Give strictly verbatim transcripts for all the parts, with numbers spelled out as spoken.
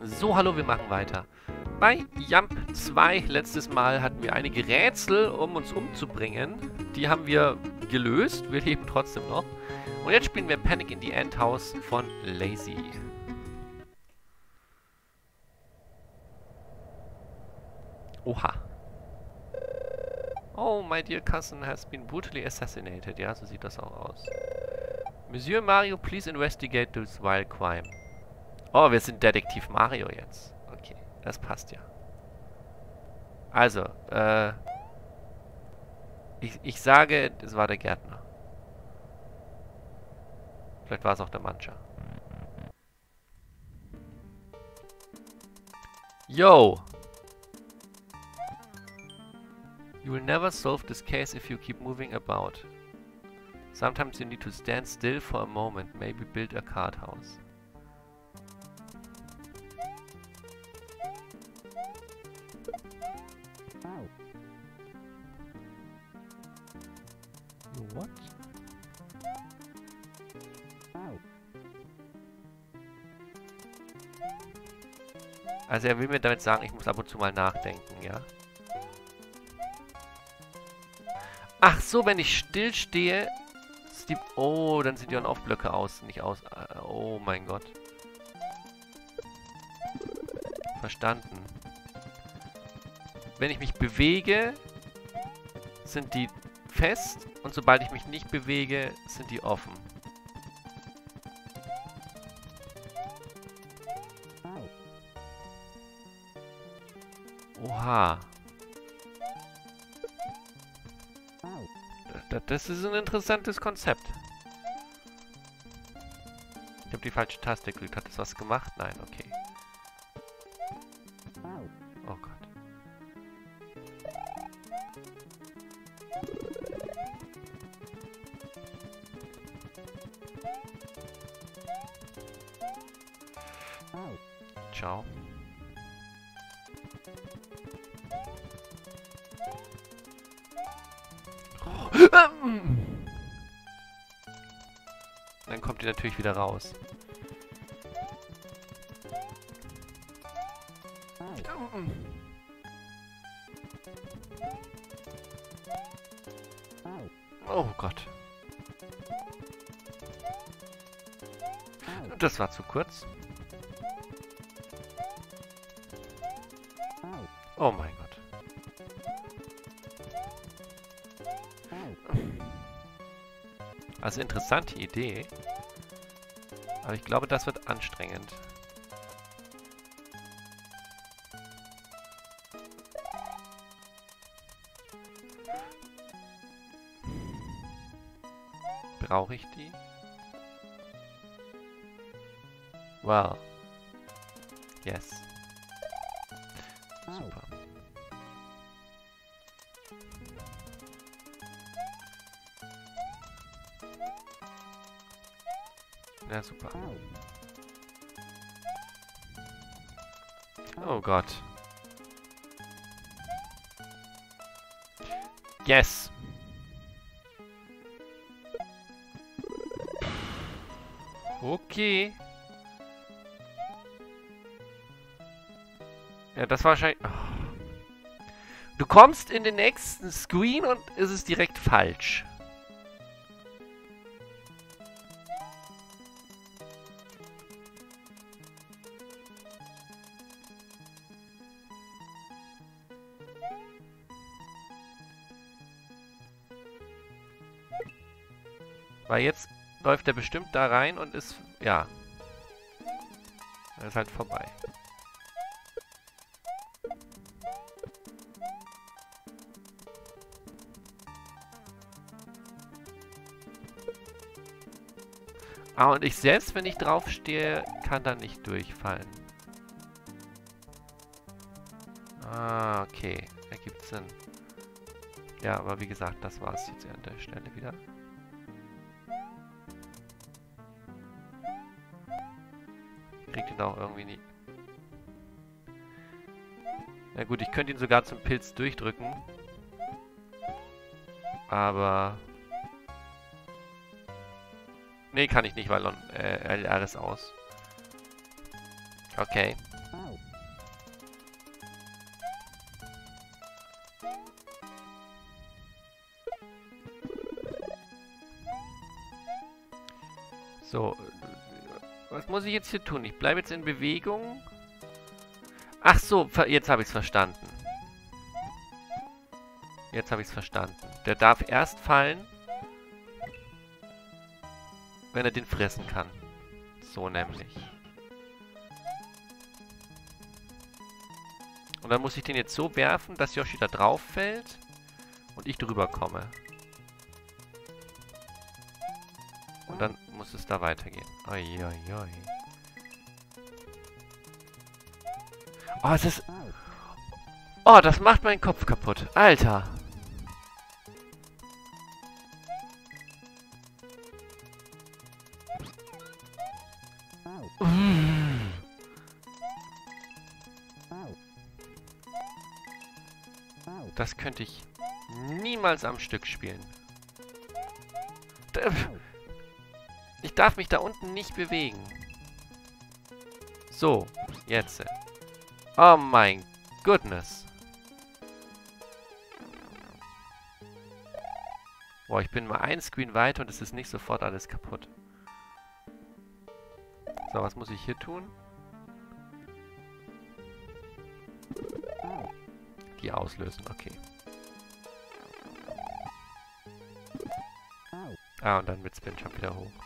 So, hallo, wir machen weiter. Bei Jump zwei, letztes Mal hatten wir einige Rätsel, um uns umzubringen. Die haben wir gelöst, wir leben trotzdem noch. Und jetzt spielen wir Panic in the Ant House von Lazy. Oha. Oh, my dear cousin has been brutally assassinated. Ja, so sieht das auch aus. Monsieur Mario, please investigate this vile crime. Oh, wir sind Detektiv Mario jetzt. Okay, das passt ja. Also, äh... Ich, ich sage, es war der Gärtner. Vielleicht war es auch der Mancher. Yo! You will never solve this case if you keep moving about. Sometimes you need to stand still for a moment, maybe build a card house. You what? Also er will mir damit sagen, ich muss ab und zu mal nachdenken, ja? Ach so, wenn ich still stehe, ist die... Oh, dann sind die On-Off-Blöcke aus, nicht aus... Oh mein Gott. Verstanden. Wenn ich mich bewege, sind die fest und sobald ich mich nicht bewege, sind die offen. Oha. Das, das ist ein interessantes Konzept. Ich habe die falsche Taste gedrückt. Hat das was gemacht? Nein, okay. Oh Gott. Ciao. Dann kommt die natürlich wieder raus. Oh Gott. Das war zu kurz. Oh mein Gott. Also interessante Idee. Aber ich glaube, das wird anstrengend. Brauche ich die? Well. Yes. Super. Ja, super. Oh Gott. Yes! Okay. Ja, das war wahrscheinlich... Oh. Du kommst in den nächsten Screen und es ist direkt falsch. Weil jetzt läuft er bestimmt da rein und ist... Ja. Er ist halt vorbei. Ah, und ich selbst, wenn ich draufstehe, kann da nicht durchfallen. Ah, okay. Ergibt Sinn. Ja, aber wie gesagt, das war es jetzt an der Stelle wieder. Kriegt ihn auch irgendwie nicht. Na gut, ich könnte ihn sogar zum Pilz durchdrücken. Aber... Nee, kann ich nicht, weil äh, L R ist aus. Okay. So. Was muss ich jetzt hier tun? Ich bleibe jetzt in Bewegung. Ach so, jetzt habe ich es verstanden. Jetzt habe ich es verstanden. Der darf erst fallen, wenn er den fressen kann. So nämlich. Und dann muss ich den jetzt so werfen, dass Yoshi da drauf fällt und ich drüber komme. Und dann muss es da weitergehen. Oi, oi, oi. Oh, es ist... Oh, das macht meinen Kopf kaputt. Alter. Das könnte ich niemals am Stück spielen. Ich darf mich da unten nicht bewegen. So, jetzt. Oh mein Goodness. Boah, ich bin mal ein Screen weiter und es ist nicht sofort alles kaputt. So, was muss ich hier tun? Die auslösen, okay. Ah, und dann mit Spin Jump wieder hoch.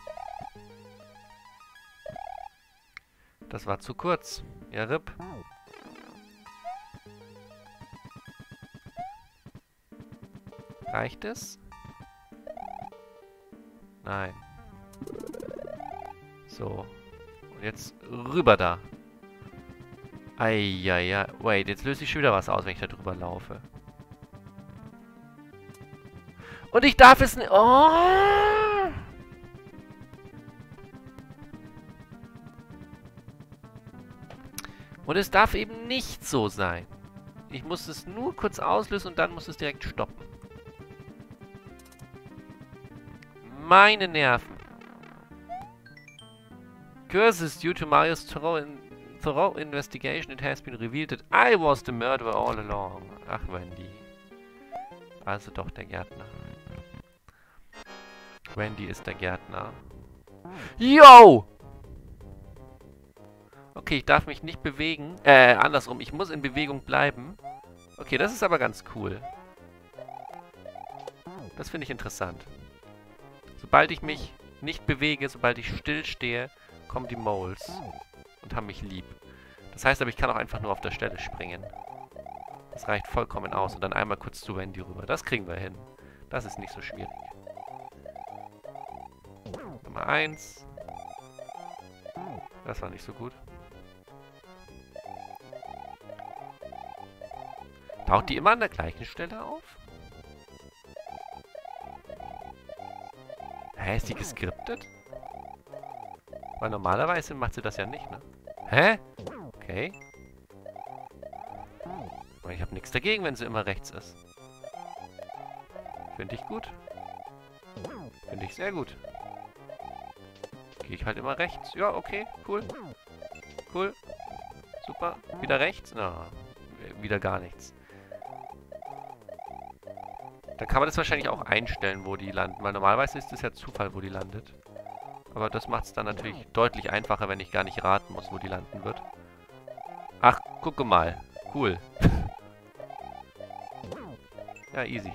Das war zu kurz. Ja, R I P. Reicht es? Nein. So. Und jetzt rüber da. Eieiei. Wait, jetzt löse ich schon wieder was aus, wenn ich da drüber laufe. Und ich darf es nicht... Oh! Und es darf eben nicht so sein. Ich muss es nur kurz auslösen und dann muss es direkt stoppen. Meine Nerven. Curses due to Mario's thorough, in, thorough investigation, it has been revealed that I was the murderer all along. Ach, Wendy. Also doch der Gärtner. Wendy ist der Gärtner. Yo! Okay, ich darf mich nicht bewegen. Äh, andersrum. Ich muss in Bewegung bleiben. Okay, das ist aber ganz cool. Das finde ich interessant. Sobald ich mich nicht bewege, sobald ich still stehe, kommen die Moles und haben mich lieb. Das heißt aber, ich kann auch einfach nur auf der Stelle springen. Das reicht vollkommen aus. Und dann einmal kurz zu Wendy rüber. Das kriegen wir hin. Das ist nicht so schwierig. Nummer eins. Das war nicht so gut. Taucht die immer an der gleichen Stelle auf? Hä, ist die geskriptet? Weil normalerweise macht sie das ja nicht, ne? Hä? Okay. Aber ich habe nichts dagegen, wenn sie immer rechts ist. Finde ich gut. Finde ich sehr gut. Gehe ich halt immer rechts. Ja, okay, cool. Cool. Super. Wieder rechts? Na, wieder gar nichts. Da kann man das wahrscheinlich auch einstellen, wo die landen. Weil normalerweise ist es ja Zufall, wo die landet. Aber das macht es dann natürlich deutlich einfacher, wenn ich gar nicht raten muss, wo die landen wird. Ach, gucke mal. Cool. Ja, easy.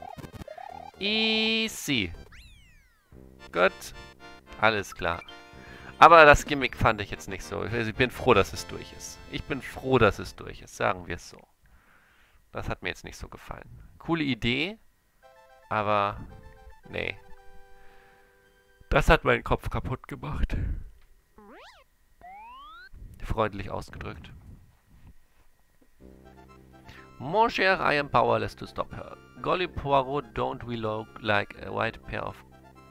Easy. Gut. Alles klar. Aber das Gimmick fand ich jetzt nicht so. Also ich bin froh, dass es durch ist. Ich bin froh, dass es durch ist. Sagen wir es so. Das hat mir jetzt nicht so gefallen. Coole Idee. Aber, nee. Das hat meinen Kopf kaputt gemacht. Freundlich ausgedrückt. Mon cher, I am powerless to stop her. Golly Poirot, don't we look like a white pair of...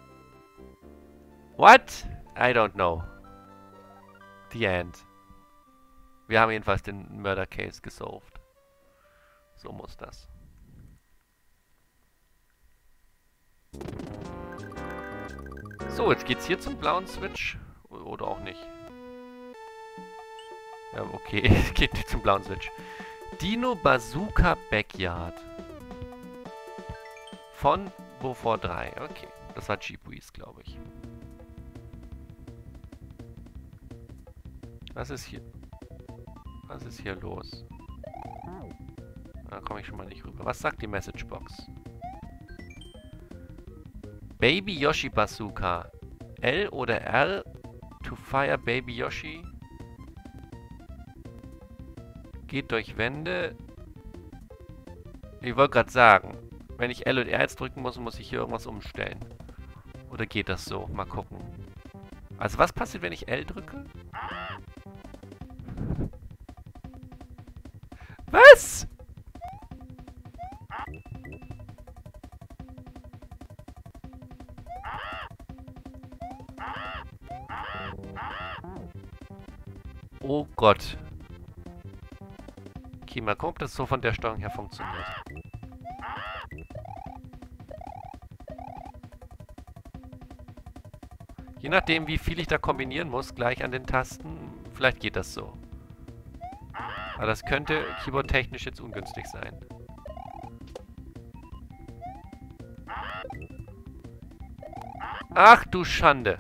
What? I don't know. The end. Wir haben jedenfalls den Murder Case gesolved. So muss das. So, jetzt geht's hier zum blauen Switch. Oder auch nicht. Ja, okay. Es geht nicht zum blauen Switch. Dino Bazooka Backyard. Von Beaufort drei. Okay. Das war Cheap Wheeze, glaube ich. Was ist hier? Was ist hier los? Da komme ich schon mal nicht rüber. Was sagt die Messagebox? Baby Yoshi Bazooka. L oder R to fire Baby Yoshi. Geht durch Wände. Ich wollte gerade sagen, wenn ich L und R jetzt drücken muss, muss ich hier irgendwas umstellen. Oder geht das so? Mal gucken. Also was passiert, wenn ich L drücke? Was? Oh Gott. Okay, mal gucken, ob das so von der Steuerung her funktioniert. Je nachdem, wie viel ich da kombinieren muss, gleich an den Tasten, vielleicht geht das so. Aber das könnte keyboardtechnisch jetzt ungünstig sein. Ach du Schande.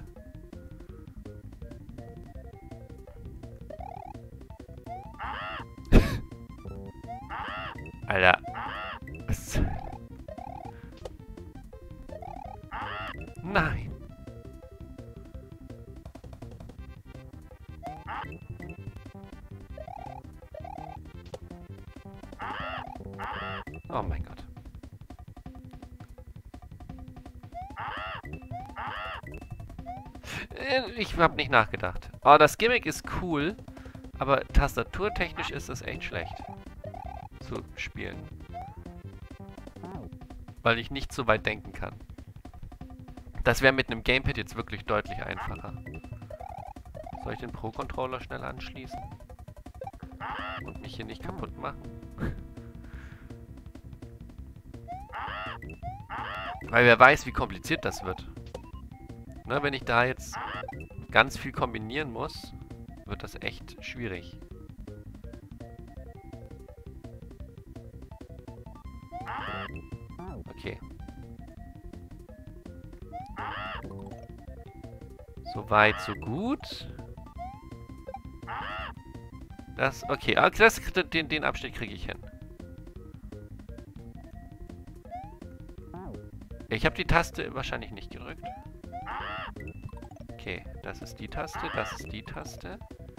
Alter. Was? Nein. Oh mein Gott. Ich habe nicht nachgedacht. Oh, das Gimmick ist cool, aber tastaturtechnisch ist es echt schlecht zu spielen. Weil ich nicht so weit denken kann. Das wäre mit einem Gamepad jetzt wirklich deutlich einfacher. Soll ich den Pro-Controller schnell anschließen? Und mich hier nicht kaputt machen? Weil wer weiß, wie kompliziert das wird. Ne, wenn ich da jetzt ganz viel kombinieren muss, wird das echt schwierig. Okay. So weit, so gut. Das, okay, das, den, den Abschnitt kriege ich hin. Ich habe die Taste wahrscheinlich nicht gedrückt. Okay, das ist die Taste, das ist die Taste.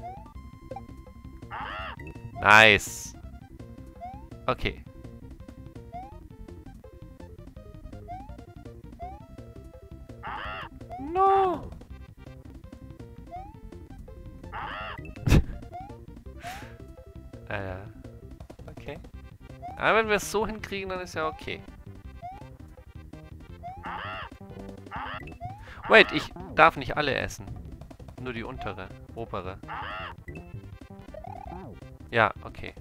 Nice. Okay. No. äh, okay. Aber wenn wir es so hinkriegen, dann ist ja okay. Wait, ich darf nicht alle essen. Nur die untere, obere. Ja, okay.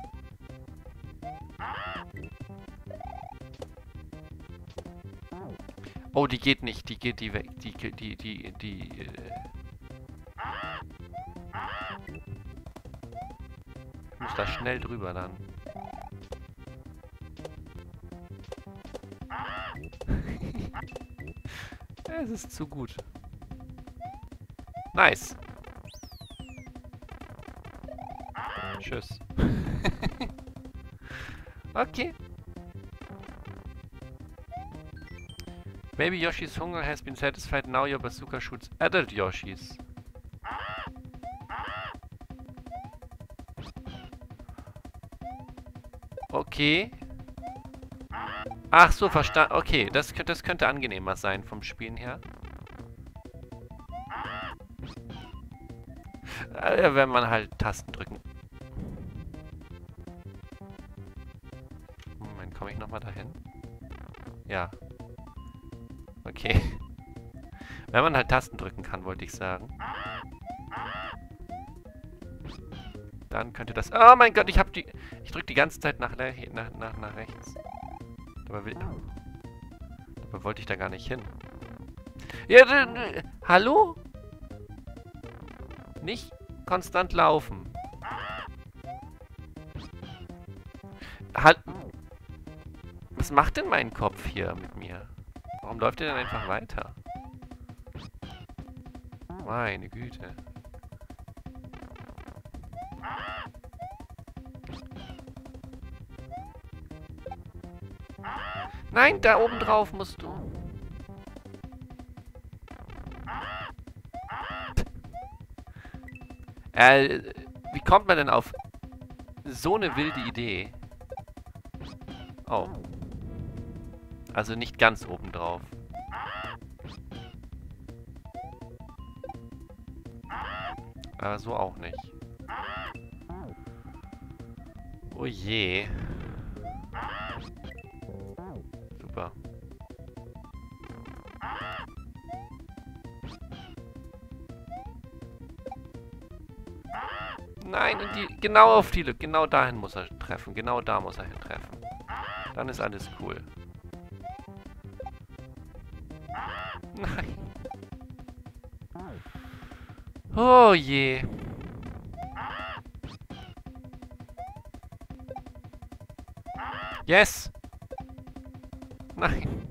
Oh, die geht nicht. Die geht die weg. Die, die, die, die, äh Ich muss da schnell drüber dann. Es ist zu gut. Nice. Tschüss. Okay. Baby Yoshi's hunger has been satisfied. Now your bazooka shoots adult Yoshis. Okay. Ach so, verstanden. Okay, das, das könnte angenehmer sein vom Spielen her. Äh, wenn man halt Tasten drücken. Moment, komme ich nochmal dahin? Ja. Okay. Wenn man halt Tasten drücken kann, wollte ich sagen. Dann könnte das... Oh mein Gott, ich habe die... Ich drücke die ganze Zeit nach, nach, nach, nach rechts. Dabei, will, dabei wollte ich da gar nicht hin. Ja, äh, hallo? Nicht konstant laufen. Halt. Was macht denn mein Kopf hier mit mir? Warum läuft er denn einfach weiter? Meine Güte. Nein, da oben drauf musst du. Äh, wie kommt man denn auf so eine wilde Idee? Oh. Also nicht ganz oben drauf. Aber so auch nicht. Oh je. Super. Nein, in die, genau auf die Lücke. Genau dahin muss er treffen. Genau da muss er hin treffen. Dann ist alles cool. Nein. Oh je. Yes! Nein.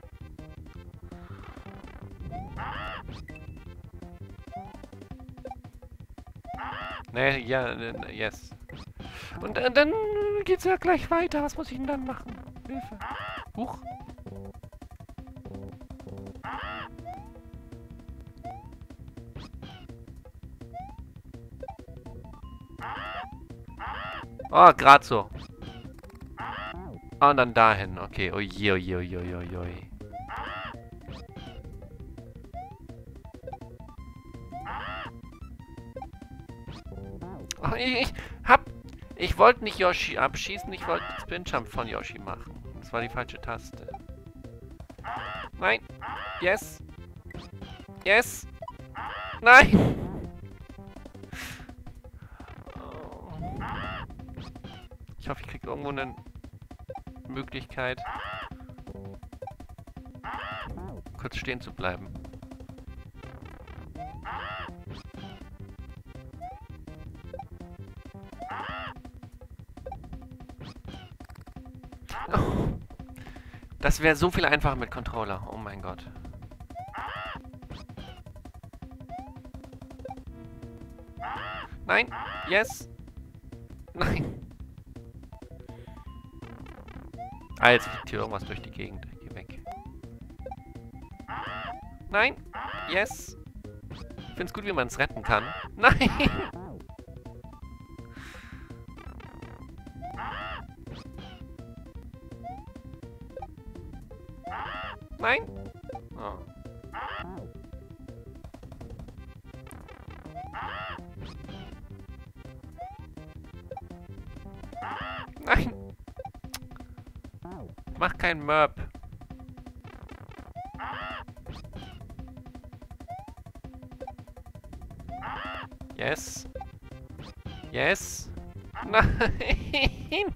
Nee, ja, äh, yes. Und äh, dann geht's ja gleich weiter. Was muss ich denn dann machen? Hilfe. Huch. Oh, grad so. Und dann dahin. Okay. Oje, oje, oje, oje, oje. Oh, ich, ich hab... Ich wollte nicht Yoshi abschießen, ich wollte den Spin-Jump von Yoshi machen. Das war die falsche Taste. Nein. Yes. Yes. Nein. Ich hoffe, ich kriege irgendwo eine Möglichkeit, kurz stehen zu bleiben. Oh. Das wäre so viel einfacher mit Controller. Oh mein Gott. Nein. Yes. Nein. Ah, jetzt fliegt hier irgendwas durch die Gegend. Geh weg. Nein. Yes. Ich find's gut, wie man es retten kann. Nein. Nein. Oh. Nein. Mach kein Mörb. Yes. Yes. Nein.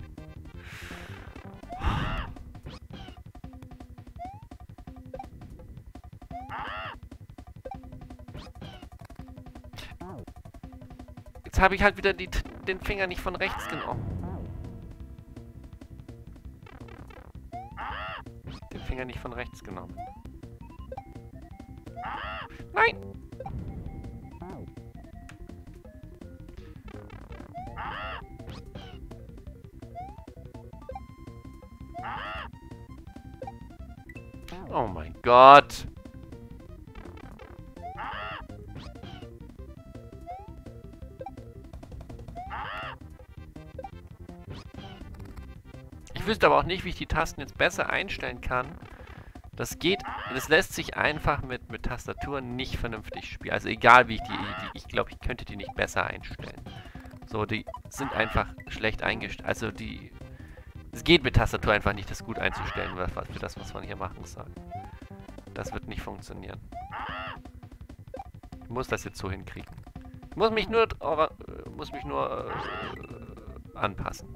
Jetzt habe ich halt wieder die, den Finger nicht von rechts genommen. Den Finger nicht von rechts genommen. Nein! Oh mein Gott! Ich wüsste aber auch nicht, wie ich die Tasten jetzt besser einstellen kann. Das geht, das lässt sich einfach mit, mit Tastaturen nicht vernünftig spielen. Also egal wie ich die, die ich glaube, ich könnte die nicht besser einstellen. So, die sind einfach schlecht eingestellt. Also die, es geht mit Tastatur einfach nicht, das gut einzustellen, was, für das, was man hier machen soll. Das wird nicht funktionieren. Ich muss das jetzt so hinkriegen. Ich muss mich nur, äh, muss mich nur äh, anpassen.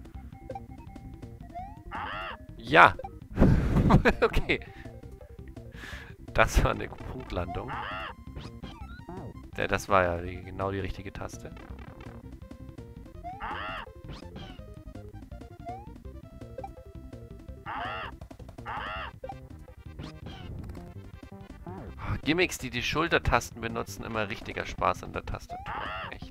Ja. Okay. Das war eine Punktlandung. Ja, das war ja die, genau die richtige Taste. Oh, Gimmicks, die die Schultertasten benutzen, immer richtiger Spaß an der Tastatur. Echt.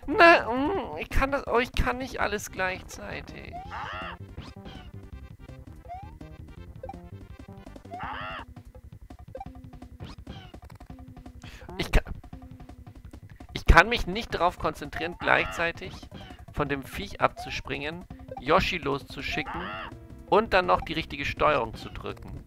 Na, mm, ich kann das... Oh, ich kann nicht alles gleichzeitig. Ich kann... Ich kann mich nicht darauf konzentrieren, gleichzeitig von dem Viech abzuspringen, Yoshi loszuschicken und dann noch die richtige Steuerung zu drücken.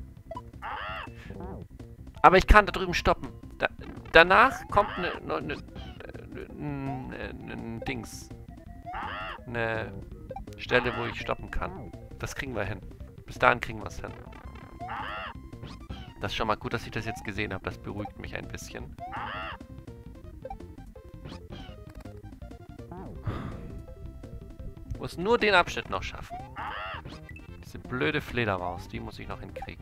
Aber ich kann da drüben stoppen. Da, danach kommt eine... eine, eine, eine, eine Dings. Eine Stelle, wo ich stoppen kann. Das kriegen wir hin. Bis dahin kriegen wir es hin. Das ist schon mal gut, dass ich das jetzt gesehen habe. Das beruhigt mich ein bisschen. Ich muss nur den Abschnitt noch schaffen. Diese blöde Fledermaus, die muss ich noch hinkriegen.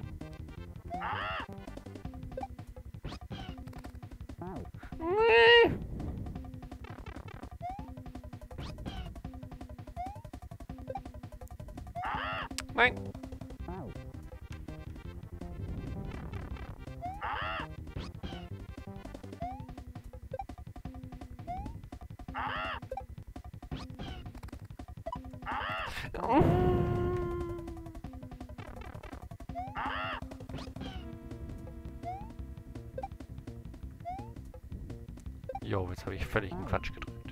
Nee. Nein. Jo, jetzt habe ich völlig einen Quatsch gedrückt.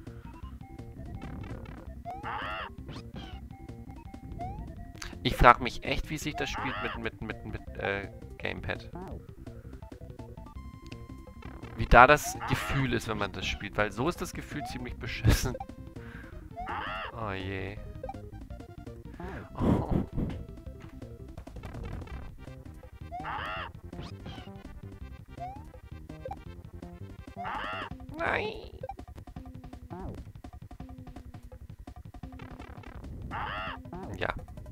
Ich frage mich echt, wie sich das spielt mit, mit, mit, mit äh, Gamepad. Wie da das Gefühl ist, wenn man das spielt. Weil so ist das Gefühl ziemlich beschissen. Oh je. Oh. Nein. Ja.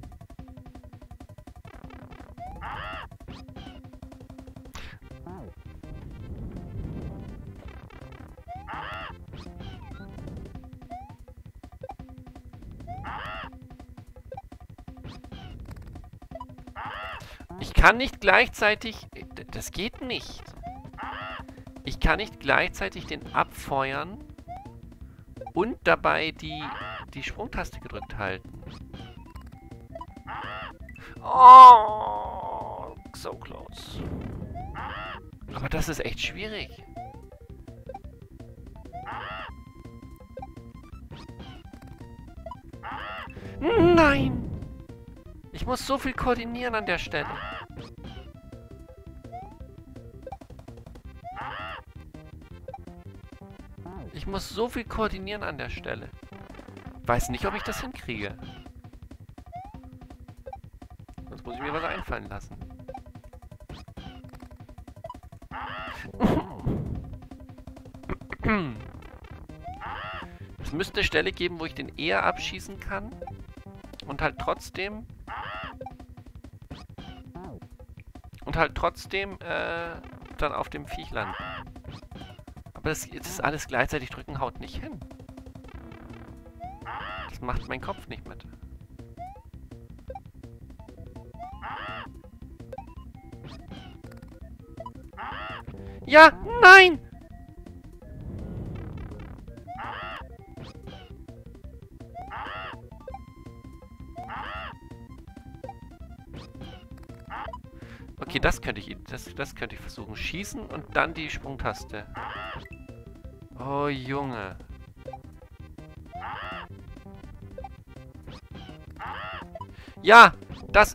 Ich kann nicht gleichzeitig... Das geht nicht. Ich kann nicht gleichzeitig den abfeuern und dabei die, die Sprungtaste gedrückt halten. Oh, so close. Aber das ist echt schwierig. Nein! Ich muss so viel koordinieren an der Stelle. Ich muss so viel koordinieren an der Stelle. Weiß nicht, ob ich das hinkriege. Sonst muss ich mir was einfallen lassen. Es müsste eine Stelle geben, wo ich den eher abschießen kann. Und halt trotzdem... Und halt trotzdem äh, dann auf dem Viech landen. Aber das, das alles gleichzeitig drücken haut nicht hin. Das macht mein Kopf nicht mit. Ja, nein! Okay, das könnte ich, das, das könnte ich versuchen. Schießen und dann die Sprungtaste. Oh, Junge. Ja, das...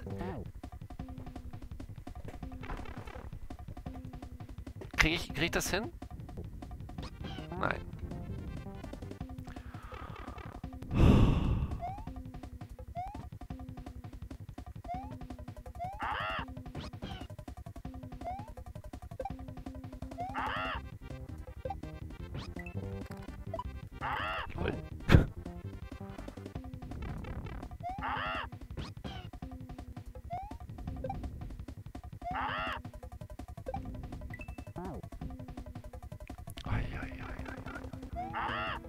Krieg ich, krieg ich das hin? Nein. Lol. Ai, ai, ai, ai, ai.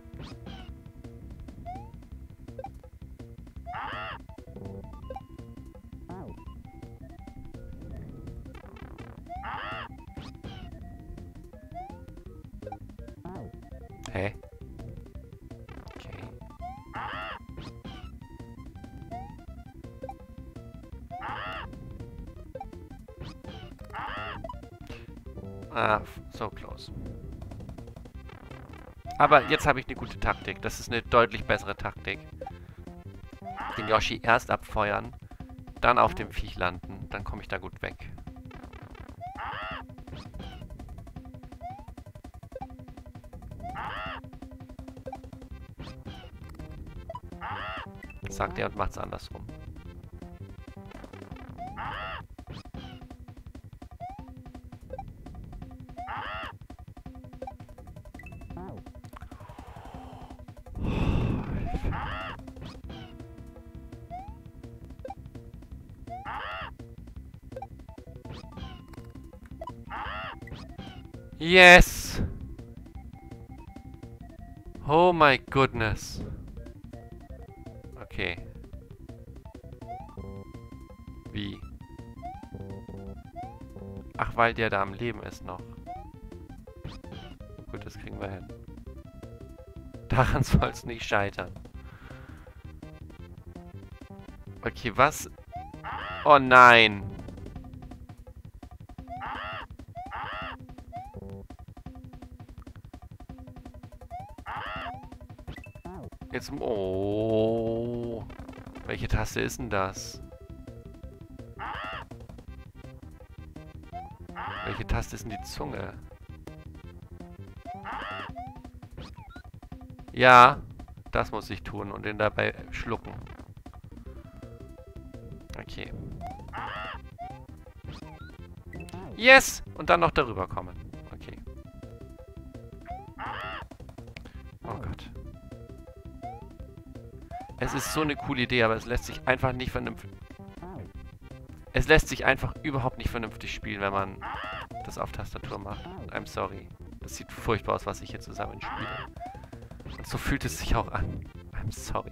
Hä? Ah, so close. Aber jetzt habe ich eine gute Taktik. Das ist eine deutlich bessere Taktik. Den Yoshi erst abfeuern, dann auf dem Viech landen. Dann komme ich da gut weg. Sagt er und macht es andersrum. Yes! Oh my goodness. Okay. Wie? Ach, weil der da am Leben ist noch. Gut, das kriegen wir hin. Daran soll es nicht scheitern. Okay, was? Oh nein! Jetzt... Oh... Welche Taste ist denn das? Welche Taste ist denn die Zunge? Ja, das muss ich tun und den dabei schlucken. Okay. Yes! Und dann noch darüber kommen. Okay. Oh Gott. Es ist so eine coole Idee, aber es lässt sich einfach nicht vernünftig... Es lässt sich einfach überhaupt nicht vernünftig spielen, wenn man das auf Tastatur macht. I'm sorry. Das sieht furchtbar aus, was ich hier zusammen spiele. Und so fühlt es sich auch an. I'm sorry.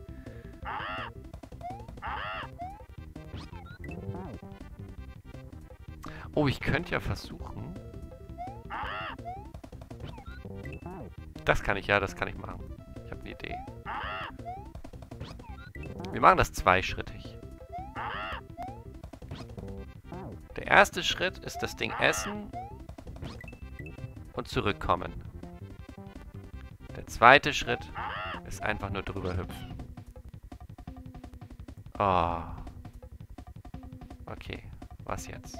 Oh, ich könnte ja versuchen... Das kann ich, ja, das kann ich machen. Ich habe eine Idee. Wir machen das zweischrittig. Der erste Schritt ist das Ding essen und zurückkommen. Der zweite Schritt ist einfach nur drüber hüpfen. Oh. Okay, was jetzt?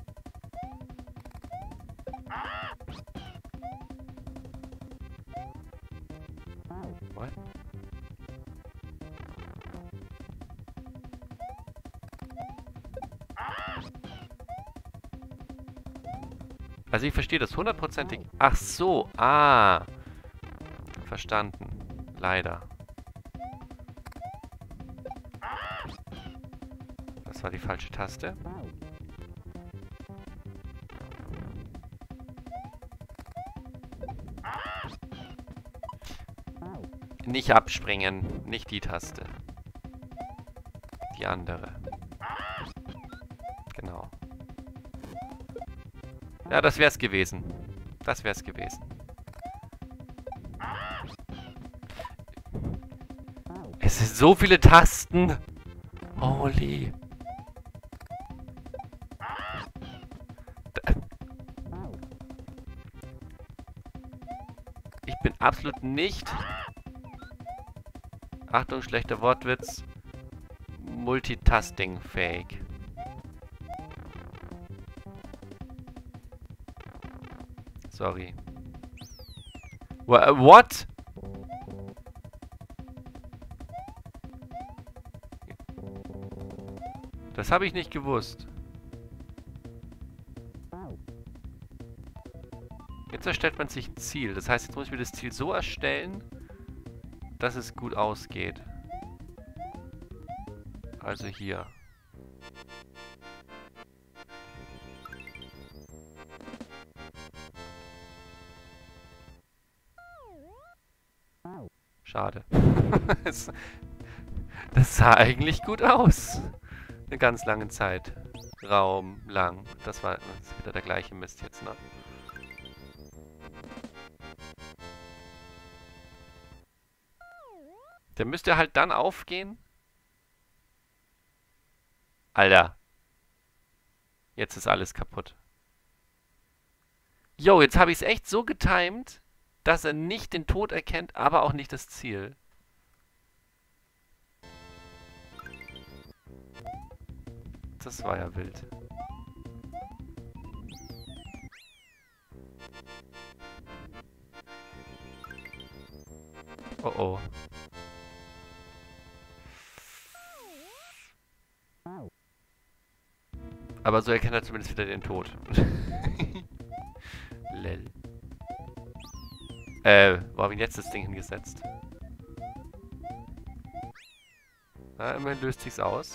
What? Also ich verstehe das hundertprozentig. Ach so, ah. Verstanden. Leider. Das war die falsche Taste. Nicht abspringen. Nicht die Taste. Die andere. Genau. Ja, das wär's gewesen. Das wär's gewesen. Es sind so viele Tasten. Holy. Ich bin absolut nicht... Achtung, schlechter Wortwitz. Multitasking-fähig. Sorry. What? Das habe ich nicht gewusst. Jetzt erstellt man sich ein Ziel. Das heißt, jetzt muss ich mir das Ziel so erstellen, dass es gut ausgeht. Also hier. Schade. Das sah eigentlich gut aus. Eine ganz lange Zeit. Raum lang. Das war das ist wieder der gleiche Mist jetzt, ne? Der müsste halt dann aufgehen. Alter. Jetzt ist alles kaputt. Jo, jetzt habe ich es echt so getimed, dass er nicht den Tod erkennt, aber auch nicht das Ziel. Das war ja wild. Oh oh. Aber so erkennt er zumindest wieder den Tod. Lel. Äh, wo habe ich jetzt das Ding hingesetzt? Na, immerhin löst sich's aus.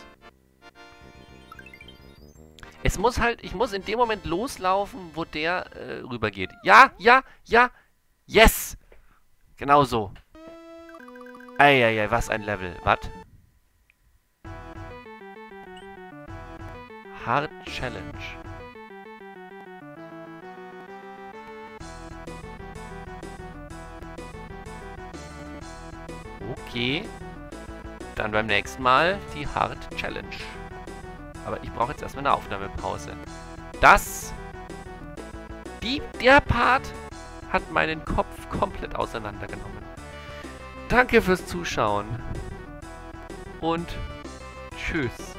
Es muss halt, ich muss in dem Moment loslaufen, wo der äh, rübergeht. Ja, ja, ja, yes! Genau so. Eieiei, was ein Level. Was? Hard Challenge. Okay. Dann beim nächsten Mal die Hard Challenge. Aber ich brauche jetzt erstmal eine Aufnahmepause. Das... Die, der Part hat meinen Kopf komplett auseinandergenommen. Danke fürs Zuschauen. Und tschüss.